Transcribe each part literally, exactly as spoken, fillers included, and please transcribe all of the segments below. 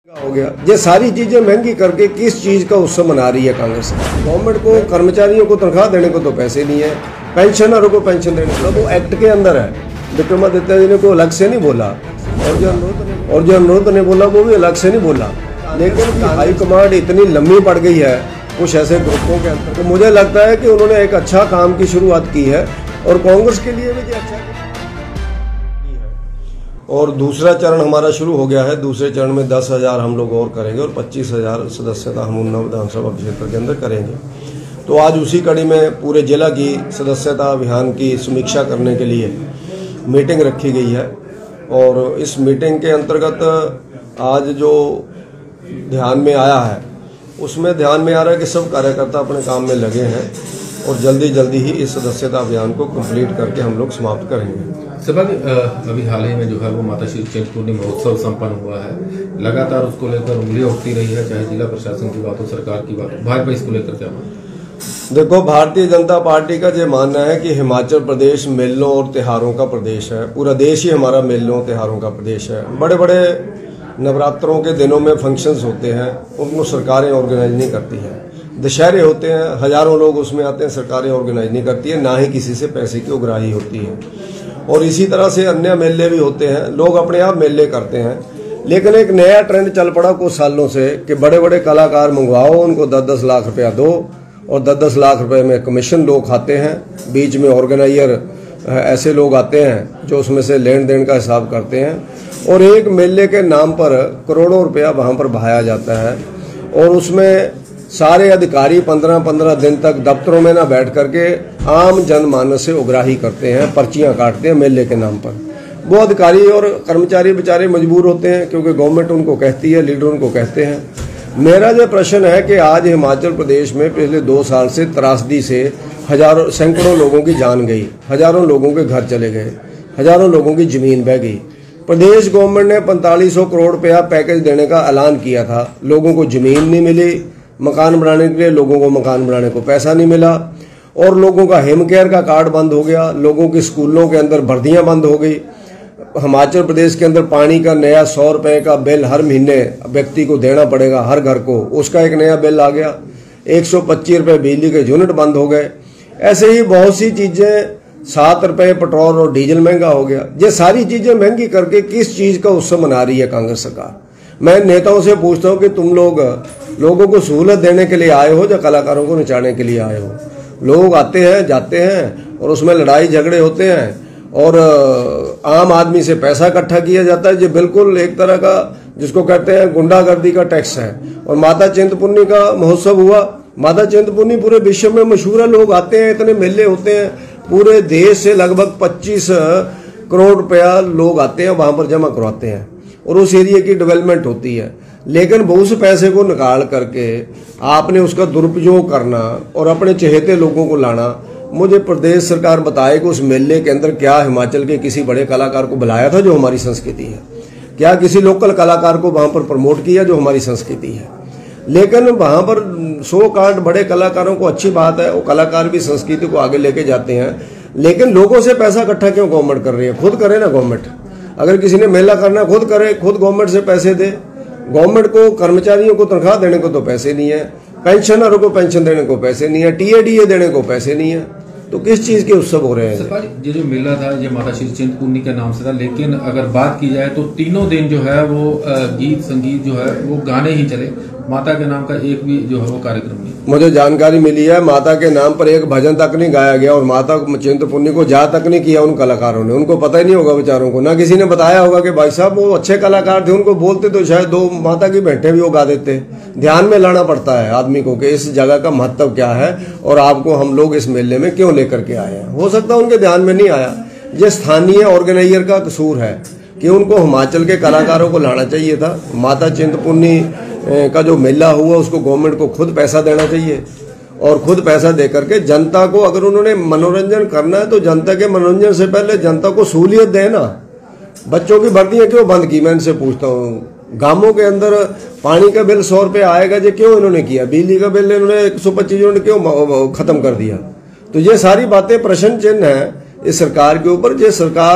हो गया। ये सारी चीजें महंगी करके किस चीज का उत्सव मना रही है कांग्रेस? गवर्नमेंट को कर्मचारियों को तनख्वाह देने को तो पैसे नहीं है, पेंशनरों को पेंशन देने को वो एक्ट के अंदर है। विक्रमादित्य जी ने को अलग से नहीं बोला और जो अनुरोध और जो अनुरोध ने बोला वो भी अलग से नहीं बोला, लेकिन हाईकमांड इतनी लंबी पड़ गई है कुछ ऐसे ग्रुपों के अंदर, तो मुझे लगता है कि उन्होंने एक अच्छा काम की शुरुआत की है और कांग्रेस के लिए भी अच्छा। और दूसरा चरण हमारा शुरू हो गया है। दूसरे चरण में दस हजार हम लोग और करेंगे और पच्चीस हजार सदस्यता हम उन्नाव विधानसभा क्षेत्र के अंदर करेंगे। तो आज उसी कड़ी में पूरे जिला की सदस्यता अभियान की समीक्षा करने के लिए मीटिंग रखी गई है और इस मीटिंग के अंतर्गत आज जो ध्यान में आया है उसमें ध्यान में आ रहा है कि सब कार्यकर्ता अपने काम में लगे हैं और जल्दी जल्दी ही इस सदस्यता अभियान को कंप्लीट करके हम लोग समाप्त करेंगे। सभा अभी हाल ही में जो है वो माता श्री चिंतपूर्णी महोत्सव संपन्न हुआ है, लगातार उसको लेकर उंगलियां उठती रही है, चाहे जिला प्रशासन की बात हो, सरकार की बात हो, भाजपा इसको लेकर क्या मानना? देखो, भारतीय जनता पार्टी का ये मानना है कि हिमाचल प्रदेश मेलों और त्योहारों का प्रदेश है। पूरा देश ही हमारा मेलों त्योहारों का प्रदेश है। बड़े बड़े नवरात्रों के दिनों में फंक्शंस होते हैं, उनको सरकारें ऑर्गेनाइज नहीं करती हैं। दशहरे होते हैं, हजारों लोग उसमें आते हैं, सरकारें ऑर्गेनाइज नहीं करती है, ना ही किसी से पैसे की उगराही होती है। और इसी तरह से अन्य मेले भी होते हैं, लोग अपने आप मेले करते हैं। लेकिन एक नया ट्रेंड चल पड़ा कुछ सालों से कि बड़े बड़े कलाकार मंगवाओ, उनको दस दस लाख रुपया दो और दस दस लाख रुपए में कमीशन लोग खाते हैं। बीच में ऑर्गेनाइजर ऐसे लोग आते हैं जो उसमें से लेन देन का हिसाब करते हैं और एक मेले के नाम पर करोड़ों रुपया वहां पर बहाया जाता है और उसमें सारे अधिकारी पंद्रह पंद्रह दिन तक दफ्तरों में ना बैठ करके आम जनमानस से उगराही करते हैं, पर्चियां काटते हैं मेले के नाम पर। वो अधिकारी और कर्मचारी बेचारे मजबूर होते हैं क्योंकि गवर्नमेंट उनको कहती है, लीडर उनको कहते हैं। मेरा जो प्रश्न है कि आज हिमाचल प्रदेश में पिछले दो साल से त्रासदी से हजारों सैकड़ों लोगों की जान गई, हजारों लोगों के घर चले गए, हजारों लोगों की जमीन बह गई। प्रदेश गवर्नमेंट ने पैंतालीस सौ करोड़ रुपया पैकेज देने का ऐलान किया था, लोगों को जमीन नहीं मिली, मकान बनाने के लिए लोगों को मकान बनाने को पैसा नहीं मिला और लोगों का हेम केयर का कार्ड बंद हो गया, लोगों की स्कूलों के अंदर भर्तियां बंद हो गई। हिमाचल प्रदेश के अंदर पानी का नया सौ रुपए का बिल हर महीने व्यक्ति को देना पड़ेगा, हर घर को, उसका एक नया बिल आ गया। एक सौ पच्चीस रुपए बिजली के यूनिट बंद हो गए। ऐसे ही बहुत सी चीजें, सात रुपए पेट्रोल और डीजल महंगा हो गया। ये सारी चीजें महंगी करके किस चीज का उत्सव मना रही है कांग्रेस सरकार? मैं नेताओं से पूछता हूं कि तुम लोग लोगों को सहूलत देने के लिए आए हो या कलाकारों को नचाने के लिए आए हो? लोग आते हैं, जाते हैं और उसमें लड़ाई झगड़े होते हैं और आम आदमी से पैसा इकट्ठा किया जाता है। ये बिल्कुल एक तरह का जिसको कहते हैं गुंडागर्दी का टैक्स है। और माता चिंतपूर्णी का महोत्सव हुआ, माता चिंतपूर्णी पूरे विश्व में मशहूर है, लोग आते हैं, इतने मेले होते हैं, पूरे देश से लगभग पच्चीस करोड़ रुपया लोग आते हैं, वहां पर जमा करवाते हैं और उस एरिया की डेवलपमेंट होती है। लेकिन उस पैसे को निकाल करके आपने उसका दुरुपयोग करना और अपने चहेते लोगों को लाना। मुझे प्रदेश सरकार बताए कि उस मेले के अंदर क्या हिमाचल के किसी बड़े कलाकार को बुलाया था जो हमारी संस्कृति है? क्या किसी लोकल कलाकार को वहां पर प्रमोट किया जो हमारी संस्कृति है? लेकिन वहां पर सौ कार्ड बड़े कलाकारों को अच्छी बात है, वो कलाकार भी संस्कृति को आगे लेके जाते हैं, लेकिन लोगों से पैसा इकट्ठा क्यों गवर्नमेंट कर रही है? खुद करे ना गवर्नमेंट। अगर किसी ने मेला करना खुद करे, खुद गवर्नमेंट से पैसे दे। गवर्नमेंट को कर्मचारियों को तनख्वाह देने को तो पैसे नहीं है, पेंशनरों को पेंशन देने को पैसे नहीं है, टीएडीए देने को पैसे नहीं है, तो किस चीज के उत्सव हो रहे हैं? ये जो मेला था ये माता श्री चिंतपूर्णी के नाम से था, लेकिन अगर बात की जाए तो तीनों दिन जो है वो गीत संगीत जो है वो गाने ही चले, माता के नाम का एक भी जो है वो कार्यक्रम नहीं। मुझे जानकारी मिली है माता के नाम पर एक भजन तक नहीं गाया गया और माता चिंतपूर्णी को जा तक नहीं किया उन कलाकारों ने। उनको पता ही नहीं होगा बेचारों को, ना किसी ने बताया होगा कि भाई साहब वो अच्छे कलाकार थे, उनको बोलते तो शायद दो माता की भेंटें भी वो गा देते। ध्यान में लाना पड़ता है आदमी को कि इस जगह का महत्व क्या है और आपको हम लोग इस मेले में क्यों लेकर के आए हैं। हो सकता है उनके ध्यान में नहीं आया। ये स्थानीय ऑर्गेनाइजर का कसूर है कि उनको हिमाचल के कलाकारों को लाना चाहिए था। माता चिंतपूर्णी का जो मेला हुआ उसको गवर्नमेंट को खुद पैसा देना चाहिए और खुद पैसा दे करके जनता को, अगर उन्होंने मनोरंजन करना है तो जनता के मनोरंजन से पहले जनता को सहूलियत देना। बच्चों की भर्तियां क्यों बंद की? मैं इनसे पूछता हूँ। गांवों के अंदर पानी का बिल सौ रुपये आएगा, जो क्यों इन्होंने किया? बिजली का बिल इन्होंने एक सौ पच्चीस इन्होंने क्यों खत्म कर दिया? तो ये सारी बातें प्रश्न चिन्ह है इस सरकार के ऊपर। ये सरकार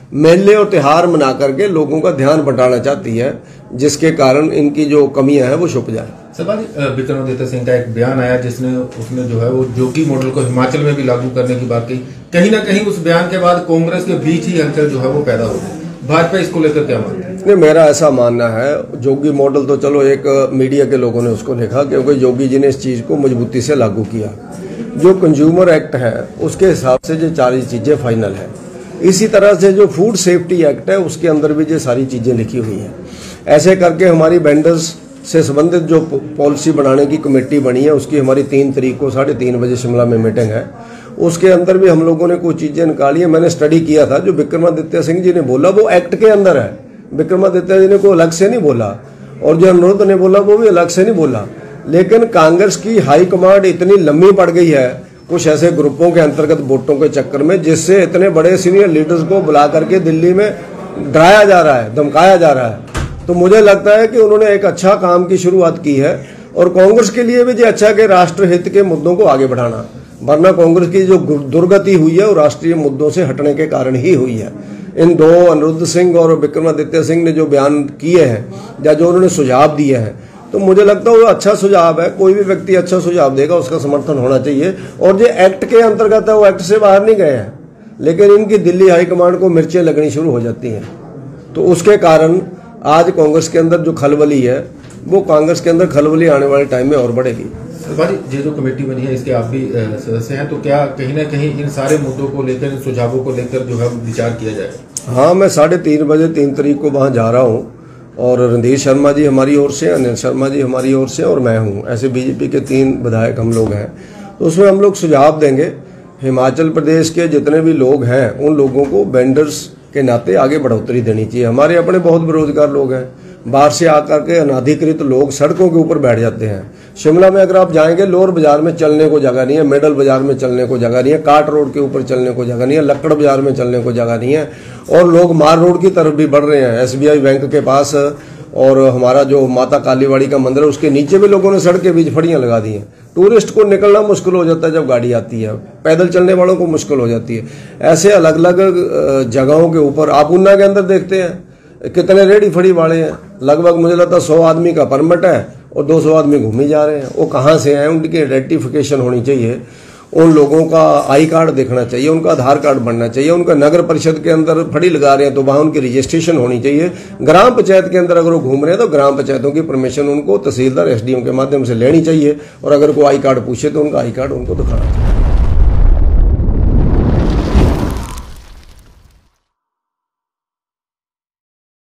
मेले और त्योहार मना करके लोगों का ध्यान बटाना चाहती है, जिसके कारण इनकी जो कमियां हैं वो छुप जाए। सवाल विक्रमादित्य सिंह का एक बयान आया जिसने उसने जो है वो जोगी मॉडल को हिमाचल में भी लागू करने की बात कही। कहीं ना कहीं उस बयान के बाद कांग्रेस के बीच ही हलचल जो है वो पैदा हो गई। भाजपा इसको लेकर क्या मानती है? नहीं, मेरा ऐसा मानना है, जोगी मॉडल तो चलो एक मीडिया के लोगों ने उसको लिखा, क्योंकि जोगी जी ने इस चीज को मजबूती से लागू किया। जो कंज्यूमर एक्ट है उसके हिसाब से जो सारी चीजें फाइनल है। इसी तरह से जो फूड सेफ्टी एक्ट है उसके अंदर भी जो सारी चीजें लिखी हुई है। ऐसे करके हमारी वेंडर्स से संबंधित जो पॉलिसी बनाने की कमेटी बनी है, उसकी हमारी तीन तारीख को साढ़े तीन बजे शिमला में मीटिंग है। उसके अंदर भी हम लोगों ने कुछ चीजें निकाली है। मैंने स्टडी किया था, जो विक्रमादित्य सिंह जी ने बोला वो एक्ट के अंदर है। विक्रमादित्य जी ने कोई अलग से नहीं बोला, और जो अनुरोध ने बोला वो भी अलग से नहीं बोला। लेकिन कांग्रेस की हाई कमांड इतनी लंबी पड़ गई है कुछ ऐसे ग्रुपों के अंतर्गत वोटों के चक्कर में, जिससे इतने बड़े सीनियर लीडर्स को बुला करके दिल्ली में डराया जा रहा है, धमकाया जा रहा है। तो मुझे लगता है कि उन्होंने एक अच्छा काम की शुरुआत की है, और कांग्रेस के लिए भी जो अच्छा कि राष्ट्रहित के मुद्दों को आगे बढ़ाना, वरना कांग्रेस की जो दुर्गति हुई है वो राष्ट्रीय मुद्दों से हटने के कारण ही हुई है। इन दो अनिरुद्ध सिंह और विक्रमादित्य सिंह ने जो बयान किए हैं या जो उन्होंने सुझाव दिए हैं, तो मुझे लगता है वो अच्छा सुझाव है। कोई भी व्यक्ति अच्छा सुझाव देगा उसका समर्थन होना चाहिए। और जो एक्ट के अंतर्गत है वो एक्ट से बाहर नहीं गए हैं, लेकिन इनकी दिल्ली हाईकमांड को मिर्चें लगनी शुरू हो जाती हैं। तो उसके कारण आज कांग्रेस के अंदर जो खलबली है वो कांग्रेस के अंदर खलबली आने वाले टाइम में और बढ़ेगी। ये जो कमेटी बनी है इसके आप भी सदस्य हैं, तो क्या कहीं ना कहीं इन सारे मुद्दों को लेकर, इन सुझावों को लेकर जो है विचार किया जाएगा? हाँ, मैं साढ़े तीन बजे तीन तारीख को वहाँ जा रहा हूँ, और रणधीर शर्मा जी हमारी ओर से, अनिल शर्मा जी हमारी ओर से, और मैं हूँ। ऐसे बीजेपी के तीन विधायक हम लोग हैं। तो उसमें हम लोग सुझाव देंगे। हिमाचल प्रदेश के जितने भी लोग हैं उन लोगों को वेंडर्स के नाते आगे बढ़ोतरी देनी चाहिए। हमारे अपने बहुत बेरोजगार लोग हैं, बाहर से आकर के अनाधिकृत लोग सड़कों के ऊपर बैठ जाते हैं। शिमला में अगर आप जाएंगे, लोअर बाजार में चलने को जगह नहीं है, मिडल बाजार में चलने को जगह नहीं है, काट रोड के ऊपर चलने को जगह नहीं है, लक्कड़ बाजार में चलने को जगह नहीं है, और लोग मार रोड की तरफ भी बढ़ रहे हैं। एसबीआई बैंक के पास और हमारा जो माता कालीवाड़ी का मंदिर है उसके नीचे भी लोगों ने सड़क के बीच फड़ियां लगा दी हैं। टूरिस्ट को निकलना मुश्किल हो जाता है जब गाड़ी आती है, पैदल चलने वालों को मुश्किल हो जाती है। ऐसे अलग अलग जगहों के ऊपर आप ऊना के अंदर देखते हैं कितने रेडी फड़ी वाले हैं। लगभग मुझे लगता है सौ आदमी का परमिट है और दो सौ आदमी घूमी जा रहे हैं। वो कहाँ से हैं, उनकी आइडेंटिफिकेशन होनी चाहिए, उन लोगों का आई कार्ड देखना चाहिए, उनका आधार कार्ड बनना चाहिए। उनका नगर परिषद के अंदर फड़ी लगा रहे हैं तो वहाँ उनकी रजिस्ट्रेशन होनी चाहिए। ग्राम पंचायत के अंदर अगर वो घूम रहे हैं तो ग्राम पंचायतों की परमिशन उनको तहसीलदार एसडीएम के माध्यम से लेनी चाहिए, और अगर कोई आई कार्ड पूछे तो उनका आई कार्ड उनको दिखाना चाहिए।